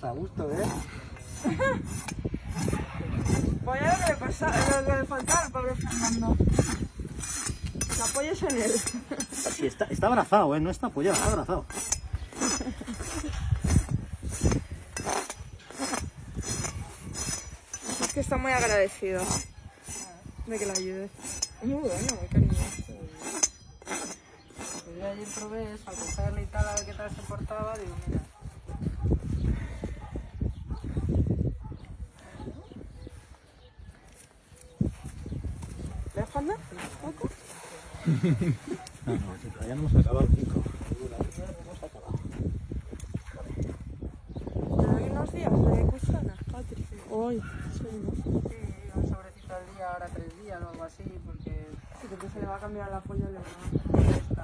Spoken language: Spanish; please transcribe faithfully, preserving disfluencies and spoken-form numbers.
estás a gusto, ¿eh? Pues ya lo que le pasa, lo que le faltaba al pobre Fernando. Que te apoyes en él. Sí, está, está abrazado, ¿eh? No está apoyado, está abrazado. Es que está muy agradecido de que lo ayudes. Es muy bueno, muy cariñoso. Pues yo ayer probé eso, a cogerle y tal, a ver qué tal se portaba, digo, mira. ¿Le falta? ¿Un poco? No, no, sí, todavía no hemos acabado el cinco. Hemos acabado. ¿Pero hay unos días de cuchana, Patri? Hoy, sí, ¿no? Sí, un sobrecito al día, ahora tres días o algo así, porque Sí, porque se le va a cambiar la polla, le va a...